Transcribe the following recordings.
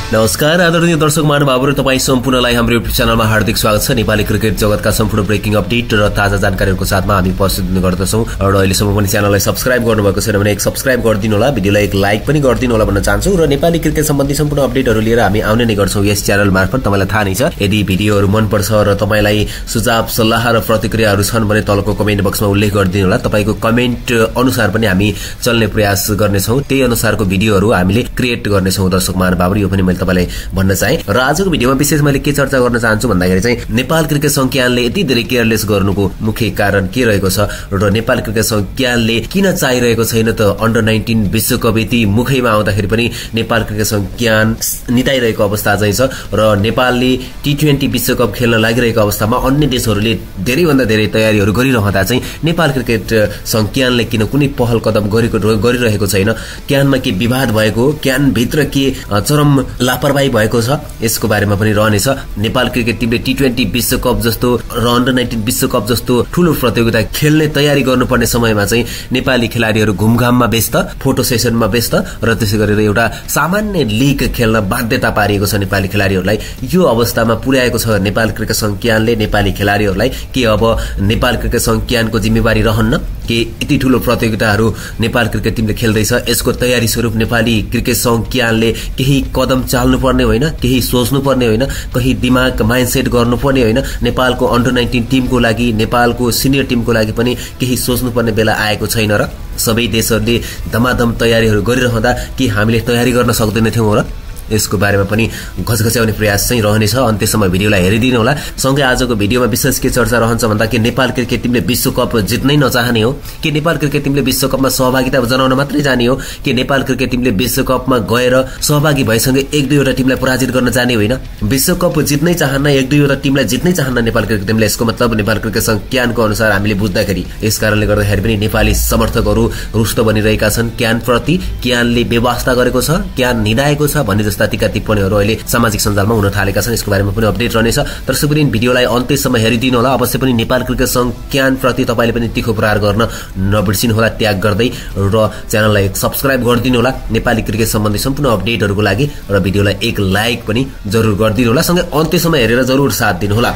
नमस्कार आदरणीय दर्शक महानुभावहरु, तपाई सम्पूर्णलाई हाम्रो युट्युब च्यानलमा हार्दिक स्वागत छ। नेपाली क्रिकेट जगतका सम्पूर्ण ब्रेकिङ अपडेट र ताजा जानकारीहरुको साथमा हामी उपस्थित हुने गर्दछौं। र अहिलेसम्म पनि च्यानललाई सब्स्क्राइब गर्नुभएको छैन भने एक सब्स्क्राइब गरिदिनु होला, भिडियोलाई एक लाइक पनि गरिदिनु होला भन्न चाहन्छु। र नेपाली क्रिकेट सम्बन्धी सम्पूर्ण अपडेटहरु लिएर हामी आउने नै गर्छौं यस च्यानल मार्फत। तपाईलाई थाहा नै छ, यदि भिडियोहरु मन पर्छ र तपाईलाई सुझाव सल्लाह र प्रतिक्रियाहरु छन् भने तलको कमेन्ट बक्समा उल्लेख गरिदिनु होला। तपाईको कमेन्ट अनुसार पनि हामी चल्ने प्रयास गर्नेछौं, त्यही अनुसारको भिडियोहरु हामीले क्रिएट गर्नेछौं। दर्शक महानुभावहरु, यो पनि मैले तपाईलाई भन्न चाहे। र आजको भिडियोमा विशेष मैले के चर्चा गर्न चाहन्छु भन्दाखेरि चाहिँ नेपाल क्रिकेट संज्ञानले यति धेरै केयरलेस गर्नुको मुख्य कारण के रहेको छ र नेपाल क्रिकेट संज्ञानले किन चाहिरहेको छैन त अन्डर 19 विश्वकप यति मुखैमा आउँदाखेरि पनि नेपाल क्रिकेट संज्ञान निताइरहेको अवस्था चाहिँ छ। र नेपालले टी20 विश्वकप खेल्न लागिरहेको अवस्थामा अन्य देशहरूले धेरैभन्दा धेरै तयारीहरू गरिरहँदा चाहिँ नेपाल क्रिकेट संज्ञानले किन कुनै पहल कदम गरिरहेको छैन, क्यानमा के विवाद भएको, क्यान भित्र के चरम लापरवाही भएको छ, यसको बारेमा पनि रहनेछ। नेपाल क्रिकेट टिमले टी20 विश्वकप जस्तो र अन्डर 19 विश्वकप जस्तो ठूलो प्रतियोगिता खेल्ने तयारी गर्नुपर्ने समयमा चाहिँ नेपाली खेलाडीहरू घुमघाममा व्यस्त, फोटो सेसनमा व्यस्त र त्यसै गरेर एउटा सामान्य लीग खेल्न बाध्यता पारिएको छ नेपाली खेलाडीहरूलाई। यो अवस्थामा पुर्याएको छ नेपाल क्रिकेट संज्ञानले नेपाली खेलाडीहरूलाई। के अब नेपाल क्रिकेट संज्ञानको जिम्मेवारी रहन्न के यति ठूलो प्रतियोगिताहरू नेपाल क्रिकेट टिमले खेल्दैछ, यसको तयारी स्वरूप नेपाली क्रिकेट संज्ञानले केही कदम चाल्नुपर्ने होइन, केही सोच्नुपर्ने होइन, कही दिमाग माइन्डसेट गर्नुपर्ने होइन, नेपालको अन्डर 19 टिमको लागि, नेपालको सिनियर टिमको लागि पनि केही सोच्नुपर्ने बेला आएको छैन र सबै देशहरूले धमाधम तयारीहरू गरिरहँदा के हामीले तयारी गर्न सक्दैनथ्यौं र यसको बारेमा पनि घचघच्याउने प्रयास चाहिँ रहनेछ। अन्त्यसम्म भिडियोलाई हेरिदिनु होला। सँगै आजको भिडियोमा विशेष के चर्चा रहन्छ भन्दा के नेपाल क्रिकेट टिमले विश्वकप जित्नै नचाहने हो, के नेपाल क्रिकेट टिमले विश्वकपमा सहभागिता जनाउन मात्रै जाने हो, के नेपाल क्रिकेट टिमले विश्वकपमा गएर सहभागी भएसँगै एक दुईवटा टिमलाई पराजित गर्न जाने होइन, विश्वकप जित्नै चाहन्न, एक दुईवटा टिमलाई जित्नै चाहन्न नेपाल क्रिकेट टिमले। यसको मतलब नेपाल क्रिकेट संज्ञानको अनुसार हामीले बुझ्दाखेरि यसकारणले गर्दाखेरि पनि नेपाली समर्थकहरू रुष्ट बनिरहेका छन् क्यानप्रति। क्यानले व्यवस्था गरेको छ, क्यान निदाएको छ भन्ने टिका टिप्पणीहरू अहिले सामाजिक सञ्जालमा हुन थालेका छन्। यसको बारेमा पनि अपडेट रहनेछ। दर्शक पनि भिडियोलाई अन्त्यसम्म हेरिदिनु होला। अवश्य पनि नेपाल क्रिकेट संज्ञानप्रति तपाईले पनि तीखो प्रहार गर्न नबिर्सिनु होला ट्याग गर्दै, र च्यानललाई सब्स्क्राइब गरिदिनु होला नेपाली क्रिकेट सम्बन्धी सम्पूर्ण अपडेटहरूको लागि। र भिडियोलाई एक लाइक पनि जरुर गरिदिनु होला, सँगै अन्त्यसम्म हेरेर जरुर साथ दिनु होला।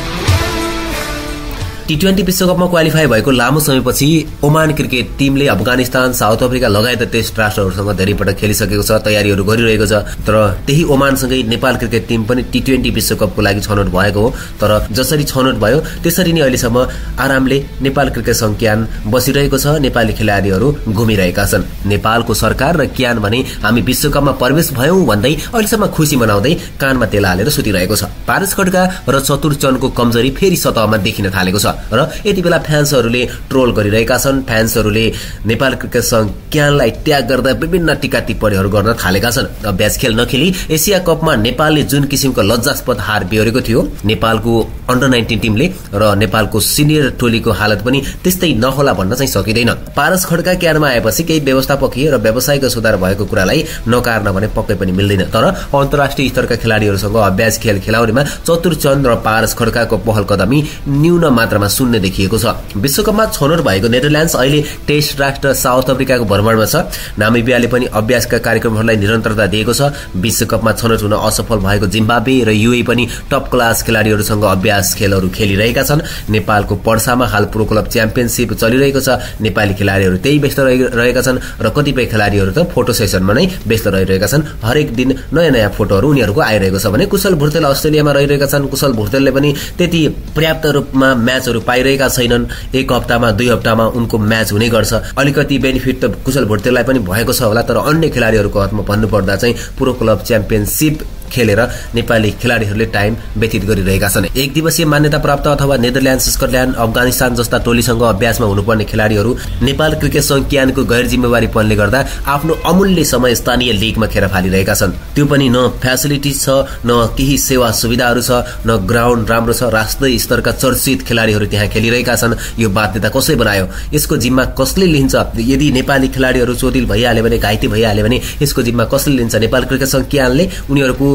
टी20 विश्वकपमा क्वालिफाई भएको लामो समयपछि ओमान क्रिकेट टिमले अफगानिस्तान, साउथ अफ्रिका लगायत टेस्ट राष्ट्रहरूसँग धेरै पटक खेलिसकेको छ, तयारीहरू गरिरहेको छ। तर त्यही ओमानसँगै नेपाल क्रिकेट टिम पनि टी20 विश्वकपको लागि छनौट भएको हो। तर जसरी छनौट भयो त्यसरी नै अहिलेसम्म आरामले नेपाल क्रिकेट संज्ञान बसिरहेको छ, नेपाली खेलाडीहरू घुमिरहेका छन्। नेपालको सरकार र क्यान भने हामी विश्वकपमा प्रवेश भयौं भन्दै अहिलेसम्म खुसी मनाउँदै कानमा तेल हालेर सुतिरहेको छ। पारस खड्का र चतुर चन्दको कमजोरी फेरि सतहमा देखिन थालेको छ र यति बेला फ्यान्सहरूले ट्रोल गरिरहेका छन्। फ्यान्सहरूले नेपाल क्रिकेट संज्ञानलाई ट्याग गर्दा विभिन्न टीका टिप्पणीहरू गर्न थालेका छन्। अभ्यास खेल नखेली एसिया कपमा नेपालले जुन किसिमको लज्जास्पद हार बिहोरेको थियो नेपालको अन्डर 19 टिमले, र नेपालको सिनियर टोलीको हालत पनि त्यस्तै नहोला भन्न चाहिँ सकिँदैन। पारस खड्का क्यानमा आएपछि केही व्यवस्थापकीय र व्यावसायिक सुधार भएको कुरालाई नकार्न भने पक्कै पनि मिल्दैन। तर अन्तर्राष्ट्रिय स्तरका खेलाडीहरूसँग अभ्यास खेल खेलाउनेमा चतुर चन्द र पारस खड्काको पहल कदमी न्यून मात्रामा सुन्ने देखिएको छ। विश्वकपमा छनौट भएको नेदरल्यान्ड्स अहिले टेस्ट राष्ट्र साउथ अफ्रिकाको भ्रमणमा छ। नामिबियाले पनि अभ्यासका कार्यक्रमहरूलाई निरन्तरता दिएको छ। विश्वकपमा छनौट हुन असफल भएको जिम्बाब्वे र युए पनि टप क्लास खेलाडीहरूसँग अभ्यास खेलहरू खेलिरहेका छन्। नेपालको पर्सामा हाल प्रो क्लब च्याम्पियनशिप चलिरहेको छ। नेपाली खेलाडीहरू त्यही व्यस्त रहेका छन् र कतिपय खेलाडीहरू त फोटो सेसनमा नै व्यस्त रहिरहेका छन्। हरेक दिन नयाँ नयाँ फोटोहरू उनीहरूको आइरहेको छ भने कुशल भुर्तेल अस्ट्रेलियामा रहिरहेका छन्। कुशल भुर्तेलले पनि त्यति पर्याप्त रूपमा म्याचहरू पाइरहेका छैनन्। एक हप्तामा 2 हप्तामा उनको म्याच हुने गर्छ। अलिकति बेनिफिट त कुशल भुर्तेललाई पनि भएको छ होला, तर अन्य खेलाडीहरूको हातमा भन्नुपर्दा चाहिँ प्रो क्लब च्याम्पियनशिप खेलेर नेपाली खेलाडीहरूले टाइम व्यतीत गरिरहेका छन्। एक दिवसीय मान्यता प्राप्त अथवा नेदरल्यान्ड्स, स्कटल्यान्ड, अफगानिस्तान जस्ता टोलीसँग अभ्यासमा हुनुपर्ने खेलाडीहरू नेपाल क्रिकेट संज्ञानको गैर जिम्मेवारीपनले गर्दा आफ्नो अमूल्य समय स्थानीय लीगमा खेर फालिरहेका छन्। त्यो पनि न फ्यासिलिटी छ, न केही सेवा सुविधाहरू छ, न ग्राउन्ड राम्रो छ। राष्ट्रिय स्तरका चर्चित खेलाडीहरू त्यहाँ खेलिरहेका छन्। यो बाध्यता कसले बनायो? यसको जिम्मा कसले लिन्छ? यदि नेपाली खेलाडीहरू चोटिल भइहाल्यो भने, घाइते भइहाल्यो भने यसको जिम्मा कसले लिन्छ? नेपाल क्रिकेट संज्ञानले उनीहरूको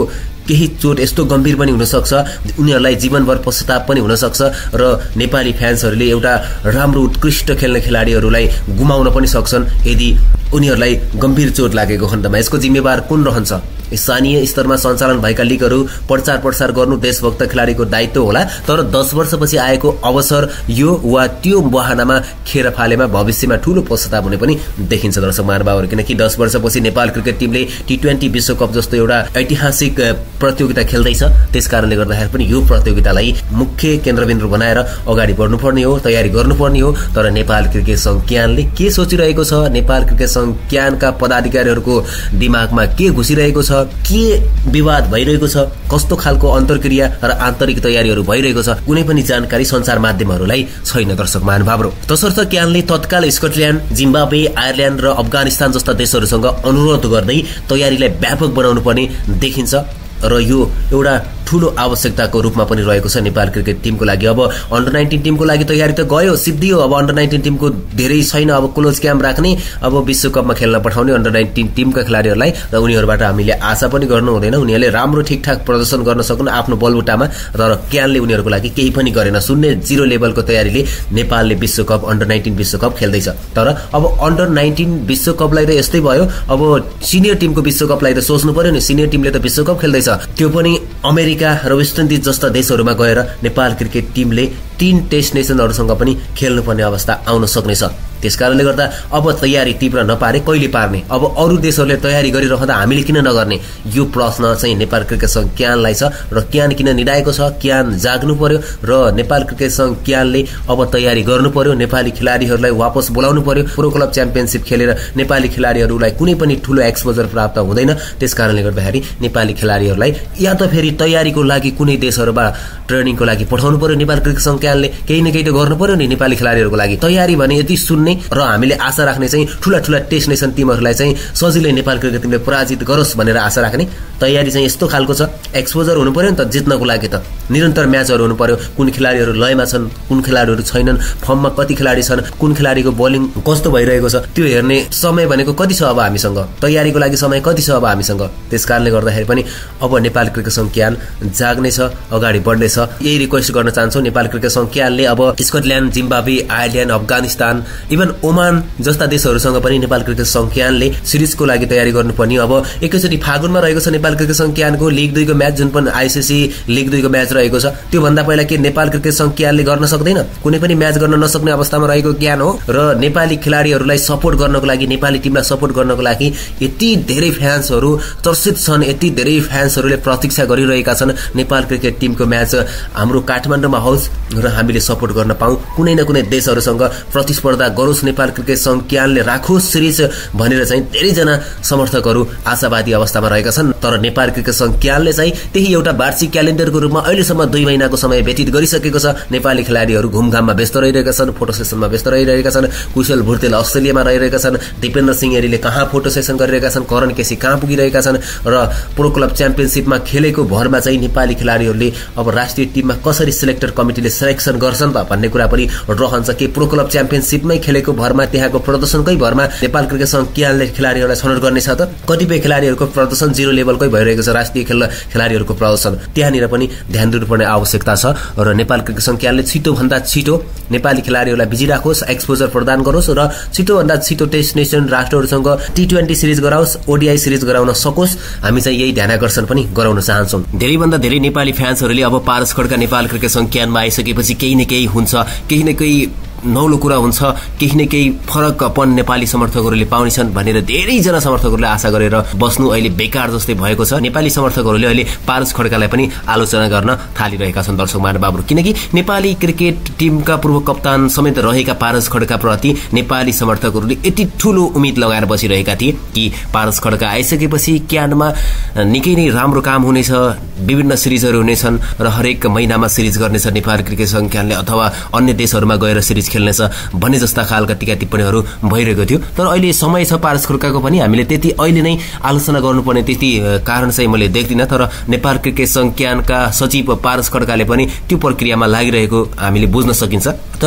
केही चोट यस्तो गम्भीर पनि हुन सक्छ, उनीहरूलाई जीवनभर पश्चाताप पनि हुन सक्छ र नेपाली फ्यान्सहरूले एउटा राम्रो उत्कृष्ट खेल्ने खेलाडीहरूलाई गुमाउन पनि सक्छन् यदि उनीहरूलाई गम्भीर चोट लागेको खण्डमा। यसको जिम्मेवार कुन रहन्छ? स्थानीय स्तरमा सञ्चालन भएका लिगहरू प्रचार प्रसार गर्नु देशभक्त खेलाडीको दायित्व होला, तर 10 वर्षपछि आएको अवसर यो वा त्यो बहानामा खेर फालेमा भविष्यमा ठूलो पश्चाताप हुने पनि देखिन्छ दर्शक महानुभावहरू। किनकि 10 वर्षपछि नेपाल क्रिकेट टिमले T20 विश्वकप जस्तो एउटा ऐतिहासिक प्रतियोगिता खेल्दैछ। त्यसकारणले गर्दाखेरि पनि यो प्रतियोगितालाई मुख्य केन्द्रबिन्दु बनाएर अगाडि बढ्नुपर्ने हो, तयारी गर्नुपर्ने हो। तर नेपाल क्रिकेट संघ क्यानले के सोचिरहेको छ, नेपाल क्रिकेट संघ क्यानका पदाधिकारीहरूको दिमागमा के घुसिरहेको छ, के विवाद भइरहेको छ, कस्तो खालको अन्तर्क्रिया र आन्तरिक तयारीहरू भइरहेको छ, कुनै पनि जानकारी सञ्चार माध्यमहरूलाई छैन दर्शक महानुभावहरू। तसर्थ क्यानले तत्काल स्कटल्याण्ड, जिम्बाब्वे, आयरल्याण्ड र अफगानिस्तान जस्ता देशहरूसँग अनुरोध गर्दै तयारीलाई व्यापक बनाउनु पर्ने देखिन्छ र यो एउटा ठूलो आवश्यकताको रूपमा पनि रहेको छ नेपाल क्रिकेट टिमको लागि। अब अन्डर 19 टिमको लागि तयारी त गयो, सिद्धियो। अब अन्डर 19 टिमको धेरै छैन, अब क्लोज क्याम्प राख्ने, अब विश्वकपमा खेल्न पठाउने अन्डर 19 टिमका खेलाडीहरूलाई र उनीहरूबाट हामीले आशा पनि गर्नु हुँदैन उनीहरूले राम्रो ठिकठाक प्रदर्शन गर्न सकुन् आफ्नो बलबुटामा। तर क्यानले उनीहरूको लागि केही पनि गरेन, 0 लेभलको तयारीले नेपालले विश्वकप अन्डर 19 विश्वकप खेल्दैछ। तर अब अन्डर 19 विश्वकपलाई त यस्तै भयो, अब सिनियर टिमको विश्वकपलाई त सोच्नु पर्यो नि। सिनियर टिमले त विश्वकप खेल्दैछ, त्यो पनि अमेरिका र वेस्ट इन्डिज जस्ता देशहरूमा गएर नेपाल क्रिकेट टिमले 3 टेस्ट नेसनहरूसँग पनि खेल्नुपर्ने अवस्था आउन सक्नेछ। त्यसकारणले गर्दा अब तयारी तीव्र नपारे कहिले पार्ने? अब अरू देशहरूले तयारी गरिरहँदा हामीले किन नगर्ने? यो प्रश्न चाहिँ नेपाल क्रिकेट संघ क्यानलाई छ र क्यान किन निडाएको छ? क्यान जाग्नु पर्यो र नेपाल क्रिकेट संघ क्यानले अब तयारी गर्नु पर्यो। नेपाली खेलाडीहरूलाई वापस बोलाउनु पर्यो। प्रो क्लब च्याम्पियनशिप खेलेर नेपाली खेलाडीहरूलाई कुनै पनि ठूलो एक्सपोजर प्राप्त हुँदैन। त्यसकारणले गर्दाखेरि नेपाली खेलाडीहरूलाई या त फेरि तयारीको लागि कुनै देशहरूमा ट्रेनिङको लागि पठाउनु पर्यो नेपाल क्रिकेट संघ क्यानले, केही न केही त गर्नु पर्यो नि नेपाली खेलाडीहरूको लागि। तयारी भने यति सुन्ने र हामीले आशा राख्ने चाहिँ ठूला टेस्ट नेसन टिमहरूलाई चाहिँ सजिलै नेपाल क्रिकेट टिमले पराजित गरोस् भनेर आशा राख्ने। तयारी चाहिँ यस्तो खालको छ, एक्सपोजर हुनु पर्यो नि त जित्नको लागि, त निरन्तर म्याचहरू हुनु पर्यो। कुन खेलाडीहरू लयमा छन्, कुन खेलाडीहरू छैनन्, फर्ममा कति खेलाडी छन्, कुन खेलाडीको बोलिङ कस्तो भइरहेको छ, त्यो हेर्ने समय भनेको कति छ अब हामीसँग, तयारीको लागि समय कति छ अब हामीसँग। त्यसकारणले गर्दाखेरि पनि अब नेपाल क्रिकेट संघ क्यान जाग्ने छ, अगाडि बढ्ने छ। यही रिक्वेस्ट गर्न चाहन्छौँ नेपाल क्रिकेट संघ क्यानले अब Scotland, Zimbabwe, Ireland, Afghanistan, even Oman जस्ता देशहरूसँग पनि नेपाल क्रिकेट संघ क्यानले सिरिजको लागि तयारी गर्नुपर्ने। अब एकैचोटि फागुनमा रहेको छ नेपाल क्रिकेट संघ क्यानको लिग 2 को म्याच, जुन पनि आईसीसी लिग 2 को म्याच रहेको छ। त्यो भन्दा पहिला के नेपाल क्रिकेट संघ क्यानले गर्न सक्दैन? कुनै पनि म्याच गर्न नसक्ने अवस्थामा रहेको क्यान हो र नेपाली खेलाडीहरूलाई सपोर्ट गर्नको लागि, नेपाली टिमलाई सपोर्ट गर्नको लागि यति धेरै फ्यान्सहरू त्रसित छन्, यति धेरै फ्यान्सहरूले प्रतीक्षा गरिरहेका छन् नेपाल क्रिकेट टिमको म्याच हाम्रो काठमाडौँमा होस् र हामीले सपोर्ट गर्न पाऊँ, कुनै न कुनै देशहरूसँग प्रतिस्पर्धा गरोस्, नेपाल क्रिकेट संघ क्यानले राखोस् सिरिज भनेर चाहिँ धेरैजना समर्थकहरू आशावादी अवस्थामा रहेका छन्। तर नेपाल क्रिकेट संघ क्यानले चाहिँ त्यही एउटा वार्षिक क्यालेन्डरको रूपमा अहिलेसम्म 2 महिनाको समय व्यतीत गरिसकेको छ। नेपाली खेलाडीहरू घुमघाममा व्यस्त रहिरहेका छन्, फोटो सेसनमा व्यस्त रहिरहेका छन्। कुशल भुर्तेल अस्ट्रेलियामा रहिरहेका छन्, दिपेन्द्र सिंह एरीले कहाँ फोटो सेसन गरिरहेका छन्, करण केसी कहाँ पुगिरहेका छन् र प्रो क्लब च्याम्पियनशिपमा खेलेको भरमा चाहिँ नेपाली खेलाडीहरूले अब राष्ट्रिय टिममा कसरी सिलेक्टर कमिटीले सिलेक्सन गर्छन् त भन्ने कुरा पनि रहन्छ। कि प्रो क्लब च्याम्पियनशिपमै खेलेको भरमा, त्यहाँको प्रदर्शनकै भरमा नेपाल क्रिकेट संघ क्यानले खेलाडीहरूलाई छनौट गर्नेछ त? कतिपय खेलाडीहरूको प्रदर्शन 0 लेभलकै भइरहेको छ, राष्ट्रिय खेलाडीहरूको प्रदर्शन त्यहाँनिर पनि ध्यान दिनुपर्ने आवश्यकता छ। र नेपाल क्रिकेट संघ क्यानले छिटोभन्दा छिटो नेपाली खेलाडीहरूलाई बिजी राखोस्, एक्सपोजर प्रदान गरोस् र छिटोभन्दा छिटो टेस्ट नेसन राष्ट्रहरूसँग T20 सिरिज गराओस्, ODI सिरिज गराउन सकोस्। हामी चाहिँ यही ध्यानाकर्षण पनि गराउन चाहन्छौँ। धेरैभन्दा धेरै नेपाली फ्यान्सहरूले अब पारस खड्का नेपाल क्रिकेट संघ क्यानमा आइसकेपछि केही न केही हुन्छ, केही न केही नौलो कुरा हुन्छ, केही न केही फरकपन नेपाली समर्थकहरूले पाउनेछन् भनेर धेरैजना समर्थकहरूले आशा गरेर बस्नु अहिले बेकार जस्तै भएको छ। नेपाली समर्थकहरूले अहिले पारस खड्कालाई पनि आलोचना गर्न थालिरहेका छन् दर्शक महानुभावहरू। किनकि नेपाली क्रिकेट टिमका पूर्व कप्तान समेत रहेका पारस खड्का प्रति नेपाली समर्थकहरूले यति ठूलो उम्मेद लगाएर बसिरहेका थिए कि पारस खड्का आइसकेपछि क्यानमा निकै नै राम्रो काम हुनेछ, विभिन्न सिरिजहरू हुनेछन् र हरेक महिनामा सिरिज गर्नेछ नेपाल क्रिकेट संघ क्यानले, अथवा अन्य देशहरूमा गएर सिरिज खेल्नेछ भन्ने जस्ता खालका टीका टिप्पणीहरू भइरहेको थियो। तर अहिले समय छ पारस खड्काको पनि, हामीले त्यति अहिले नै आलोचना गर्नुपर्ने त्यति कारण चाहिँ मैले देख्दिनँ। तर नेपाल क्रिकेट संघ क्यानका सचिव पारस खड्काले पनि त्यो प्रक्रियामा लागिरहेको हामीले बुझ्न सकिन्छ। तर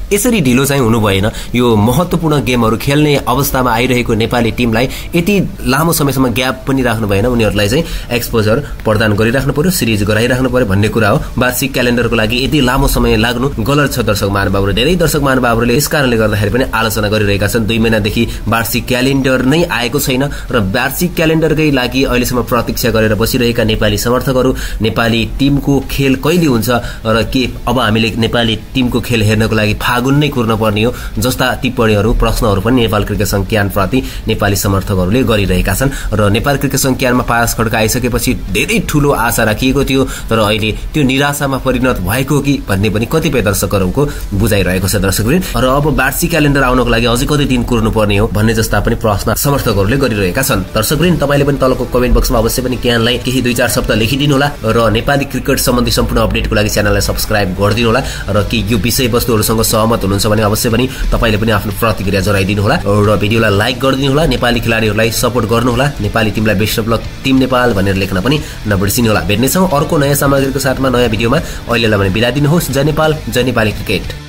यसरी ढिलो चाहिँ हुनु भएन। यो महत्त्वपूर्ण गेमहरू खेल्ने अवस्थामा आइरहेको नेपाली टिमलाई यति लामो समयसम्म ग्याप पनि राख्नु भएन। उनीहरूलाई चाहिँ एक्सपोजर प्रदान गरिराख्नु पर्यो, सिरिज गराइराख्नु पर्यो भन्ने कुरा हो। वार्षिक क्यालेन्डरको लागि यति लामो समय लाग्नु गलत छ। दर्शक महानुभावहरू, धेरै दर्शक महानुभावहरूले यस कारणले गर्दाखेरि पनि आलोचना गरिरहेका छन्। 2 महिनादेखि वार्षिक क्यालेन्डर नै आएको छैन र वार्षिक क्यालेन्डरकै लागि अहिलेसम्म प्रतीक्षा गरेर बसिरहेका नेपाली समर्थकहरू, नेपाली टिमको खेल कहिले हुन्छ र के अब हामीले नेपाली टिमको खेल हेर्नको लागि फागुन नै कुर्न पर्ने हो जस्ता टिप्पणीहरू, प्रश्नहरू पनि नेपाल क्रिकेट संघ क्यानप्रति नेपाली समर्थकहरूले गरिरहेका छन्। र नेपाल क्रिकेट संघ क्यानमा पास खड्का आइसकेपछि धेरै ठूलो आशा राखिएको थियो, तर अहिले त्यो निराशामा परिणत भएको कि भन्ने पनि कतिपय दर्शकहरूको बुझाइरहेको छ। दर्शकवृन्द, र अब वार्षिक क्यालेन्डर आउनको लागि अझै कति दिन कुर्नु पर्ने हो भन्ने जस्ता पनि प्रश्न समर्थकहरूले गरिरहेका छन्। दर्शकवृन्द, तपाईले पनि तलको कमेन्ट बक्समा अवश्य पनि क्यानलाई केही 2-4 शब्द लेखिदिनु होला र नेपाली क्रिकेट सम्बन्धी सम्पूर्ण अपडेटको लागि च्यानललाई सब्स्क्राइब गरिदिनु होला र के यो विषयवस्तुहरूसँग सहमत हुनुहुन्छ भने अवश्य पनि तपाईले पनि आफ्नो प्रतिक्रिया जनाइदिनु होला र भिडियोलाई लाइक गरिदिनु होला। नेपाली खेलाडीहरूलाई सपोर्ट गर्नु होला। नेपाली टिमलाई best of luck team Nepal भनेर लेख्न पनि नबिर्सिनु होला। भेट्नेछौँ अर्को नयाँ सामग्रीको साथमा नयाँ भिडियोमा। अहिलेलाई भने बिदा दिनुहोस्। जय नेपाल, जय नेपाली क्रिकेट।